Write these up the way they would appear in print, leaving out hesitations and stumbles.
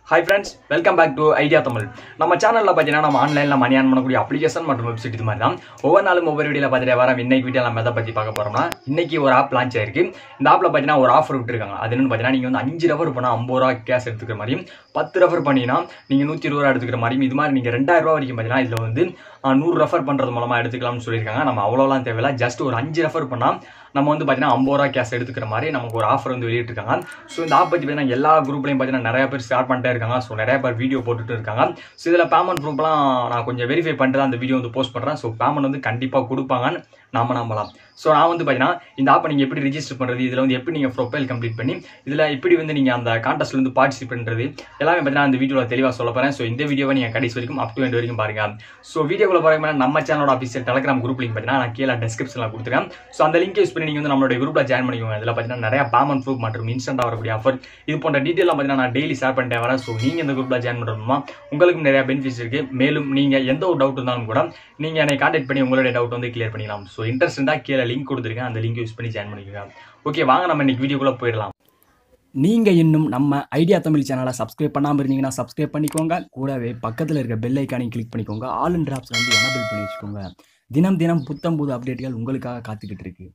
Hi friends, welcome back to ideatamil. நம்ம சேனல்ல பாத்தீங்கன்னா நம்ம ஆன்லைன்ல மணி earn பண்ணக்கூடிய அப்ளிகேஷன் மற்றும் வெப்சைட் இது மாதிரி தான். ஒவ்வொரு நாளும் ஒவ்வொரு வீடியோல பாத்துட்டே வரோம். இன்னைக்கு வீடியோல நம்ம எதை பத்தி பார்க்க போறோம்னா, இன்னைக்கு ஒரு ஆப் லான்ச் ஆயிருக்கு. இந்த ஆப்ல பாத்தீங்கன்னா ஒரு ஆஃபர் விட்டுருக்காங்க. அது என்னன்னு பாத்தீங்கன்னா நீங்க வந்து 5 ரெஃபர் பண்ணா 50 ரூபாய் கேஷ் எடுத்துக்கிற மாதிரியும் 10 ரெஃபர் பண்ணீங்கன்னா நீங்க 120 ரூபாய் எடுத்துக்கிற மாதிரியும் இது மாதிரி நீங்க 2000 ரூபாய் வரைக்கும் பாத்தீங்கன்னா இதுல வந்து 100 ரெஃபர் பண்றது மூலமா எடுத்துக்கலாம்னு சொல்லியிருக்காங்க. நம்ம அவ்வளவுலாம் தேவையில்ல, ஜஸ்ட் ஒரு 5 ரெஃபர் பண்ணா நம்ம வந்து பாத்தீங்கன்னா 50 ரூபாய் கேஷ் எடுத்துக்கிற மாதிரி நமக்கு ஒரு ஆஃபர் வந்து வெளியிட்டிருக்காங்க. ஸோ இந்த ஆப் பத்தி பார்த்தீங்கன்னா எல்லா குரூப்லையும் பார்த்தீங்கன்னா நிறைய பேர் ஷேர் பண்ணிட்டே இருக்காங்க. ஸோ நிறைய பேர் வீடியோ போட்டுட்டு இருக்காங்க. ஸோ இதில் பேமெண்ட் ப்ரூஃப்லாம் நான் கொஞ்சம் வெரிஃபை பண்ணிட்டு தான் அந்த வீடியோ வந்து போஸ்ட் பண்ணுறேன். ஸோ பேமெண்ட் வந்து கண்டிப்பாக கொடுப்பாங்கன்னு நாம நம்பலாம். ஸோ நான் வந்து பார்த்தீங்கன்னா இந்த ஆப்பை நீங்கள் எப்படி ரிஜிஸ்டர் பண்ணுறது, இதில் வந்து எப்படி நீங்கள் ப்ரொஃபைல் கம்ப்ளீட் பண்ணி இதில் எப்படி வந்து நீங்கள் அந்த கான்டெஸ்ட்ல வந்து பார்ட்டிசிபேட் பண்ணுறது எல்லாமே பார்த்தீங்கன்னா அந்த வீடியோவில் தெளிவாக சொல்ல போகிறேன். ஸோ இந்த வீடியோவை நீங்கள் கடைசி வரைக்கும் அப் டு எண்ட் வரைக்கும் பாருங்க. ஸோ வீடியோக்குள்ள போகிற நம்ம சேனலோட ஆஃபீஷியல் டெலிகிராம் குரூப் லிங்க் பார்த்தீங்கன்னா நான் கீழே டிஸ்கிரிப்ஷனில் கொடுத்துருக்கேன். ஸோ அந்த லிங்க் யூஸ் பண்ணி நீங்கள் வந்து நம்மளோட குரூப்பில் ஜாயின் பண்ணிக்கோங்க. இதில் பார்த்தீங்கன்னா நிறைய பேமெண்ட் ப்ரூஃப் மற்றும் இன்ஸ்டன்ட்டாக வரக்கூடிய ஆஃபர் இது போன்ற டீட்டெயிலாம் பார்த்தீங்கன்னா நான் டெய்லி ஷேர் பண்ணிட்டே வரேன். ஸோ நீங்கள் இந்த குரூப்பில் ஜாயின் பண்ணுறோம்னா உங்களுக்கும் நிறைய பெனிஃபிட்ஸ் இருக்குது. மேலும் நீங்கள் எந்த ஒரு டவுட் இருந்தாலும் கூட நீங்கள் என்னை கான்டாக்ட் பண்ணி உங்களுடைய டவுட் வந்து கிளியர் பண்ணிக்கலாம். ஸோ இன்ட்ரெஸ்ட் இருந்தால் கீழே லிங்க் கொடுத்துருக்கேன், அந்த லிங்க் யூஸ் பண்ணி ஜாயின் பண்ணிக்கோங்க. ஓகே, வாங்க நம்ம இன்னைக்கு வீடியோக்குள்ளே போயிடலாம். நீங்கள் இன்னும் நம்ம ஐடியா தமிழ் சேனலை சப்ஸ்கிரைப் பண்ணாமல் இருந்தீங்கன்னா சப்ஸ்கிரைப் பண்ணிக்கோங்க. கூடவே பக்கத்தில் இருக்க பெல் ஐக்கானையும் கிளிக் பண்ணிக்கோங்க. ஆல் அண்ட் டிராப்ஸ் வந்து எனபிள் பண்ணி வச்சுக்கோங்க. தினம் தினம் புத்தம் புது அப்டேட்டுகள் உங்களுக்காக காத்துக்கிட்டு இருக்கு.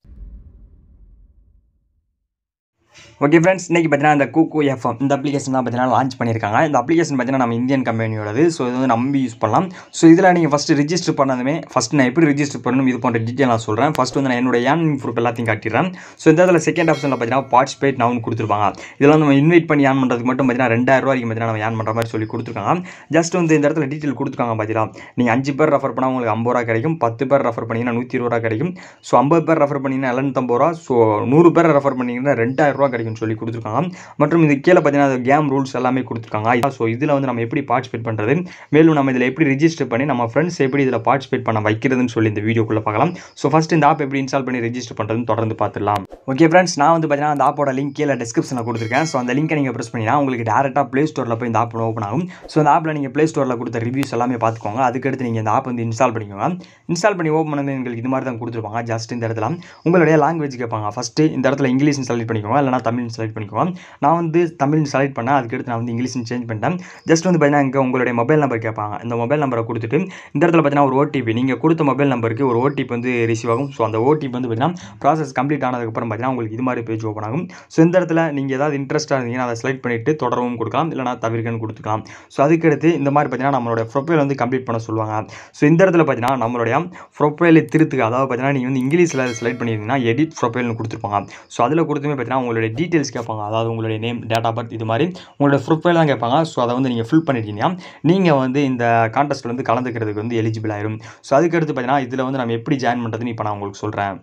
ஓகே ஃப்ரெண்ட்ஸ், இன்றைக்கி பார்த்தீங்கன்னா இந்த KUKU FM இந்த அப்ளிகேஷன் தான் பார்த்தீங்கன்னா லான்ச் பண்ணியிருக்காங்க. இந்த அப்ளிகேஷன் பார்த்தீங்கன்னா நம்ம இந்தியன் கம்பெனியோடது. ஸோ இது வந்து நம்பி யூஸ் பண்ணலாம். ஸோ இதில் நீங்கள் ஃபஸ்ட்டு ரிஜிஸ்டர் பண்ணதுமே ஃபஸ்ட் நான் எப்படி ரிஜிஸ்டர் பண்ணணும் இது போன்ற டீட்டெயில் நான் சொல்கிறேன். ஃபஸ்ட் வந்து நான் என்னோட ஏர்னிங் ப்ரூஃப் எல்லாத்தையும் காட்டிடுறேன். ஸோ இந்த இதில் செகண்ட் ஆப்ஷனில் பார்த்தீங்கன்னா பார்ட்டிசிபேட் நவுன்னு கொடுத்துருப்பாங்க. இதெல்லாம் நம்ம இன்வைட் பண்ணி ஏர்ன் பண்ணுறதுக்கு மட்டும் பார்த்தீங்கன்னா 2000 ரூபாய்க்கு பார்த்தீங்கன்னா நம்ம ஏர்ன் பண்ணுற மாதிரி சொல்லி கொடுத்துருக்காங்க. ஜஸ்ட் வந்து இந்த இடத்துல டீட்டெயில் கொடுத்துருக்காங்க. பார்த்தீங்கன்னா நீங்கள் 5 பேர் ரெஃபர் பண்ணால் உங்களுக்கு 50 ரூபா கிடைக்கும், 10 பேர் ரெஃபர் பண்ணிங்கன்னா 120 ரூபா கிடைக்கும். ஸோ 50 பேர் ரெஃபர் பண்ணிங்கன்னா 750 ரூபா, ஸோ 100 பேர் ரெஃபர் பண்ணிங்கன்னா 2000 ரூபா கிடைக்கும்னு சொல்லி கொடுத்துருக்காங்க. மற்றும் இது கீழே பார்த்தீங்கன்னா கேம் ரூல்ஸ் எல்லாமே கொடுத்துருக்காங்க. ஸோ இதில் வந்து நம்ம எப்படி பார்ட்டிசிபேட் பண்ணுறது, மேலும் நம்ம இதில் எப்படி ரிஜிஸ்டர் பண்ணி நம்ம ஃப்ரெண்ட்ஸ் எப்படி இதில் பார்ட்டிசிபேட் பண்ண வைக்கிறதுன்னு சொல்லி இந்த வீடியோக்குள்ளே பார்க்கலாம். ஸோ ஃபஸ்ட் இந்த ஆப் எப்படி இன்ஸ்டால் பண்ணி ரெஜிஸ்டர் பண்ணுறதுன்னு தொடர்ந்து பார்த்துடலாம். ஓகே ஃப்ரெண்ட்ஸ், நான் வந்து பார்த்தீங்கன்னா அந்த ஆப்போட லிங்க் கீழே டிஸ்கிரிப்ஷனில் கொடுத்துருக்கேன். ஸோ அந்த லிங்கை நீங்கள் ப்ரெஸ் பண்ணினா உங்களுக்கு டேரெக்டாக ப்ளே ஸ்டோரில் போய் இந்த ஆப் ஓப்பன் ஆகும். ஸோ அந்த ஆப்பில் நீங்கள் ப்ளே ஸ்டோரில் கொடுத்த ரிவ்யூஸ் எல்லாமே பார்த்துக்கோங்க. அதுக்கடுத்து நீங்கள் இந்த ஆப் வந்து இன்ஸ்டால் பண்ணிக்கோங்க. இன்ஸ்டால் பண்ணி ஓப்பன் பண்ணது உங்களுக்கு இது மாதிரி தான் கொடுத்துருப்பாங்க. ஜஸ்ட் இந்த இடத்துல உங்களுடைய லாங்குவேஜ் கேட்பாங்க. ஃபஸ்ட்டு இந்த இடத்துல இங்கிலீஷ்னு செலக்ட் பண்ணிக்கோங்க, இல்லைனா தமிழ்னு செலக்ட் பண்ணிக்கோங்க. நான் வந்து தமிழ்னு செலக்ட் பண்ணேன். அதுக்கடுத்து நான் வந்து இங்கிலீஷ்னு சேஞ்ச் பண்ணிட்டேன். ஜஸ்ட் வந்து பார்த்தீங்கன்னா இங்கே உங்களுடைய மொபைல் நம்பர் கேட்பாங்க. இந்த மொபைல் நம்பரை கொடுத்துட்டு இந்த இடத்துல பார்த்தீங்கன்னா ஒரு ஓடிபி, நீங்கள் கொடுத்த மொபைல் நம்பருக்கு ஒரு ஓடிபி வந்து ரிசீவ் ஆகும். ஸோ அந்த ஓடிபி வந்து பார்த்தீங்கன்னா ப்ராசஸ் கம்ப்ளீட் ஆனதுக்கப்புறம் பார்த்தீங்கன்னா உங்களுக்கு இது மாதிரி பேஜ் ஓப்பன் ஆகும். ஸோ இந்த இடத்துல நீங்கள் ஏதாவது இன்ட்ரெஸ்ட்டாக இருந்தீங்கன்னா அதை செலக்ட் பண்ணிவிட்டு தொடரவும் கொடுக்கலாம், இல்லைனா தவிர்க்கன்னு கொடுத்துக்கலாம். ஸோ அதுக்கடுத்து இந்த மாதிரி பார்த்தீங்கன்னா நம்மளோட ப்ரொஃபைல் வந்து கம்ப்ளீட் பண்ண சொல்லுவாங்க. ஸோ இந்த இடத்துல பார்த்தீங்கன்னா நம்மளுடைய ப்ரொஃபைலை திருத்துக்கு, அதாவது பார்த்தீங்கன்னா நீங்கள் வந்து இங்கிலீஷில் செலக்ட் பண்ணியிருந்தீங்கன்னா எடிட் ப்ரொஃபைல்னு கொடுத்துருப்பாங்க. ஸோ அதில் கொடுத்துமே பார்த்தீங்கன்னா உங்களுடைய டீட்டெயில்ஸ் கேட்பாங்க. அதாவது உங்களுடைய நேம், டேட் ஆஃப் பர்த், இது மாதிரி உங்களோட ப்ரொஃபைல் தான் கேட்பாங்க. ஸோ அதை வந்து நீங்கள் ஃபில் பண்ணிட்டீங்கன்னா நீங்கள் வந்து இந்த கான்டெஸ்ட்டில் வந்து கலந்துக்கிறதுக்கு வந்து எலிஜிபிள் ஆயிரும். ஸோ அதுக்கடுத்து பார்த்தீங்கன்னா இதில் வந்து நம்ம எப்படி ஜாயின் பண்ணுறதுன்னு இப்போ நான் உங்களுக்கு சொல்கிறேன்.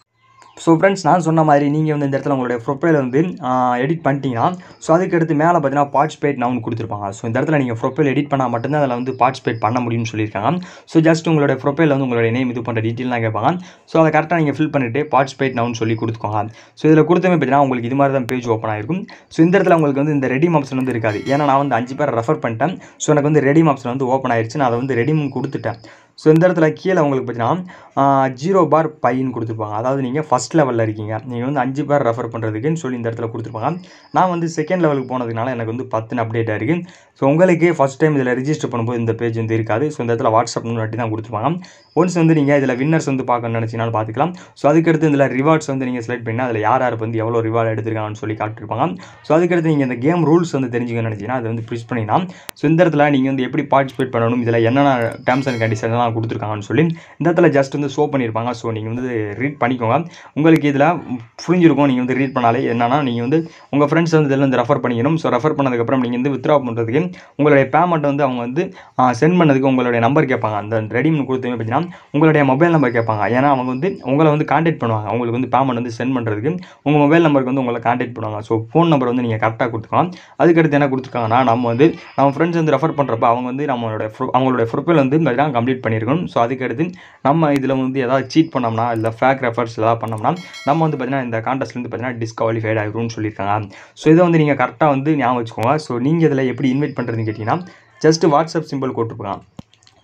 ஸோ ஃப்ரெண்ட்ஸ், நான் சொன்ன மாதிரி நீங்கள் வந்து இந்த இடத்துல உங்களுடைய ப்ரொஃபைலை வந்து எடிட் பண்ணிட்டீங்கன்னா ஸோ அதுக்கடுத்து மேலே பார்த்தீங்கன்னா பார்ட்டிசிபேட் நவுன்னு கொடுத்துருப்பாங்க. ஸோ இந்த இடத்துல நீங்கள் ப்ரொஃபைல் எடிட் பண்ணால் மட்டும்தான் அதில் வந்து பார்ட்டிசிபேட் பண்ண முடியும்னு சொல்லியிருக்காங்க. ஸோ ஜஸ்ட் உங்களுடைய ப்ரொஃபைல் வந்து உங்களுடைய நேம் இது பண்ணுற டீட்டெயிலாம் கேட்பாங்க. ஸோ அதை கரெக்டாக நீங்கள் ஃபில் பண்ணிவிட்டு பார்ட்டிசிபேட் நவுன்னு சொல்லி கொடுத்துக்கோங்க. ஸோ இதில் கொடுத்தமே பார்த்தீங்கன்னா உங்களுக்கு இது மாதிரி தான் பேஜ் ஓப்பன் ஆகிருக்கும். ஸோ இந்த இடத்துல உங்களுக்கு வந்து இந்த ரெடீம் ஆப்ஷன் வந்து இருக்காது. ஏன்னா நான் வந்து 5 பேர் ரெஃபர் பண்ணிட்டேன். ஸோ எனக்கு வந்து ரெடீம் ஆப்ஷன் வந்து ஓப்பன் ஆயிடுச்சு. நான் அதை வந்து ரெடீம் கொடுத்துட்டேன். ஸோ இந்த இடத்துல கீழே உங்களுக்கு பார்த்தீங்கன்னா 0 பார் பைன்னு கொடுத்துருப்பாங்க. அதாவது நீங்கள் ஃபஸ்ட் லெவலில் இருக்கீங்க, நீங்கள் வந்து 5 பேர் ரெஃபர் பண்ணுறதுக்குன்னு சொல்லி இந்த இடத்துல கொடுத்துருப்பாங்க. நான் வந்து செகண்ட் லெவலுக்கு போனதுனால எனக்கு வந்து 10 அப்டேட் ஆகிருக்கு. ஸோ உங்களுக்கு ஃபஸ்ட் டைம் இதில் ரிஜிஸ்டர் பண்ணும்போது இந்த பேஜ் வந்து இருக்காது. ஸோ இந்த இடத்துல வாட்ஸ்அப் முன்னாடி தான் கொடுத்துருப்பாங்க. ஒன்ஸ் வந்து நீங்கள் இதில் வின்னர்ஸ் வந்து பார்க்கணும்னு நினச்சினாலும் பார்த்துக்கலாம். ஸோ அதுக்கடுத்து இதில் ரிவார்ட்ஸ் வந்து நீங்கள் செலக்ட் பண்ணால் அதில் யார் யாருக்கு வந்து எவ்வளோ ரிவார்டு எடுத்துருக்காங்கன்னு சொல்லி காட்டிருப்பாங்க. ஸோ அதுக்கடுத்து நீங்கள் இந்த கேம் ரூல்ஸ் வந்து தெரிஞ்சுக்கணும்னு நினச்சிங்கன்னா அதை வந்து ப்ரெஸ் பண்ணினா ஸோ இந்த இடத்துல நீங்கள் வந்து எப்படி பார்ட்டிசிபேட் பண்ணணும், இதில் என்னென்ன டேர்ம்ஸ் அண்ட் கண்டிஷன்லாம் கொடுத்துருக்காங்கன்னு சொல்லி இந்த இடத்துல ஜஸ்ட் வந்து ஷோ பண்ணியிருப்பாங்க. ஸோ நீங்கள் வந்து ரீட் பண்ணிக்கோங்க. உங்களுக்கு இதில் புரிஞ்சிருக்கும். நீங்கள் வந்து ரீட் பண்ணாலே என்னன்னா நீங்கள் வந்து உங்கள் ஃப்ரெண்ட்ஸ் வந்து இதில் வந்து ரெஃபர் பண்ணிக்கணும். ஸோ ரெஃபர் பண்ணதுக்கப்புறம் நீங்கள் வந்து வித்ட்ரா பண்ணுறதுக்கு உங்களுடைய பேமெண்ட் வந்து அவங்க வந்து சென்ட் பண்ணதுக்கு உங்களுடைய நம்பர் கேட்பாங்க. அந்த ரெடீம்னு கொடுத்தமே பார்த்தீங்கன்னா உங்களுடைய மொபைல் நம்பர் கேட்பாங்க. ஏன்னா அவங்க வந்து உங்களை வந்து கான்டாக்ட் பண்ணுவாங்க. உங்களுக்கு வந்து பேமெண்ட் வந்து சென்ட் பண்ணுறதுக்கு உங்கள் மொபைல் நம்பருக்கு வந்து உங்களை கான்டாக்ட் பண்ணுவாங்க. ஸோ ஃபோன் நம்பர் வந்து நீங்கள் கரெக்டாக கொடுத்துக்கலாம். அதுக்கடுத்து என்ன கொடுத்துருக்காங்கன்னா நம்ம ஃப்ரெண்ட்ஸ் வந்து ரெஃபர் பண்ணுறப்ப அவங்க வந்து அவங்களோட ப்ரொஃபைல் வந்து பார்த்தீங்கன்னா கம்ப்ளீட் பண்ணியிருக்கணும். ஸோ அதுக்கடுத்து நம்ம இதில் வந்து ஏதாவது சீட் பண்ணோம்னா இல்லை ஃபேக் ரெஃபர்ஸ் ஏதாவது பண்ணோம்னா நம்ம வந்து பார்த்தீங்கன்னா இந்த கான்டெஸ்ட்லேருந்து பார்த்தீங்கன்னா டிஸ்குவாலிஃபைட் ஆகிரும்னு சொல்லியிருக்காங்க. ஸோ இதை வந்து நீங்கள் கரெக்டாக வந்து ஞாபகம் வச்சுக்கோங்க. ஸோ நீங்கள் இதில் எப்படி இன்வைட் பண்ணுறதுன்னு கேட்டிங்கன்னா ஜஸ்ட் வாட்ஸ்அப் சிம்பிள் போட்டுருப்பாங்க. ஸோ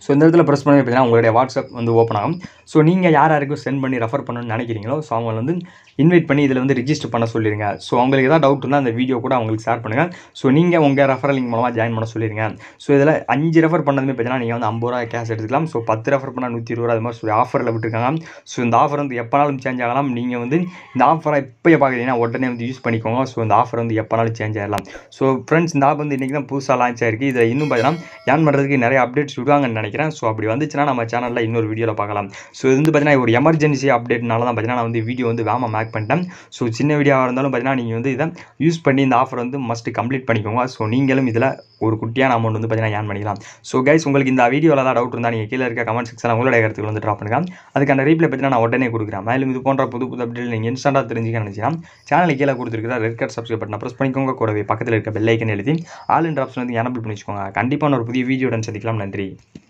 ஸோ இந்த இடத்துல ப்ரெஸ் பண்ணி பார்த்தீங்கன்னா உங்களுடைய வாட்ஸ்அப் வந்து ஓப்பன் ஆகும். ஸோ நீங்கள் யாருக்கும் சென்ட் பண்ணி ரெஃபர் பண்ணணும்னு நினைக்கிறீங்களோ ஸோ அவங்க வந்து இன்வைட் பண்ணி இதில் வந்து ரிஜிஸ்டர் பண்ண சொல்லிடுங்க. ஸோ அவங்களுக்கு ஏதாவது டவுட் இருந்தால் அந்த வீடியோ கூட அவங்களுக்கு ஷேர் பண்ணுங்கள். ஸோ நீங்கள் உங்கள் ரெஃபரல் லிங்க் மூலமாக ஜாயின் பண்ண சொல்லிடுங்க. ஸோ இதில் 5 ரெஃபர் பண்ணதுமே பார்த்தீங்கன்னா நீங்கள் வந்து 50 ரூபா கேஷ் எடுத்துக்கலாம். ஸோ 10 ரெஃபர் பண்ணால் 120 ரூபா அது மாதிரி சொல்லி ஆஃபரில் விட்டுருக்காங்க. ஸோ இந்த ஆஃபர் வந்து எப்போனாலும் சேஞ்ச் ஆகலாம். நீங்கள் வந்து இந்த ஆஃபரை இப்போயே பார்க்குறீங்கன்னா உடனே வந்து யூஸ் பண்ணிக்கோங்க. ஸோ இந்த ஆஃபர் வந்து எப்போனாலும் சேஞ்ச் ஆகலாம். ஸோ ஃப்ரெண்ட்ஸ் இந்த ஆப் வந்து இன்றைக்கி தான் புதுசாக லான்ச் ஆயிருக்கு. இதில் இன்னும் பார்த்தீங்கன்னா ஏர்ன் பண்ணுறதுக்கு நிறைய அப்டேட்ஸ் விடுவாங்கன்னு நினைக்கிறேன். ஸோ அப்படி வந்துச்சுன்னா நம்ம சேனலில் இன்னொரு வீடியோவில் பார்க்கலாம். ஸோ இது வந்து பார்த்தீங்கன்னா ஒரு எமர்ஜென்சி அப்டேட்னால தான் பார்த்தீங்கன்னா நான் வந்து வீடியோ வந்து வேகமாக மேக் பண்ணிட்டேன். ஸோ சின்ன வீடியோவாக இருந்தாலும் பார்த்தீங்கன்னா நீங்கள் வந்து இதை யூஸ் பண்ணி இந்த ஆஃபர் வந்து மஸ்ட் கம்ப்ளீட் பண்ணிக்கோங்க. ஸோ நீங்களும் இதில் ஒரு குட்டியான அமௌண்ட் வந்து பார்த்தீங்கன்னா ஏர்ன் பண்ணிக்கலாம். ஸோ கைஸ் உங்களுக்கு இந்த வீடியோவில் தான் டவுட் இருந்தால் நீங்கள் கீழே இருக்க கமெண்ட் செக்ஷனில் உங்களுடைய கருத்துக்கள் வந்து ட்ராப் பண்ணுங்கள். அதுக்கான ரீப்ளை பார்த்தீங்கன்னா நான் உடனே கொடுக்குறேன். மேலும் இது போன்ற புது அப்டேட் நீங்கள் இன்ஸ்டன்ட்டாக தெரிஞ்சுக்க நினச்சிங்கன்னா சேனலுக்கு கீழே கொடுத்துருக்கிற ரெட் கலர் சப்ஸ்கிரைப் பட்டனை ப்ரெஸ் பண்ணிக்கோங்க. கூடவே பக்கத்தில் இருக்க பெல் ஐக்கன் எழுதி ஆல் என்ற ஆப்ஷன் வந்து எனபிள் பண்ணி வச்சுக்கோங்க. கண்டிப்பாக ஒரு புதிய வீடியோடன் சந்திக்கலாம். நன்றி.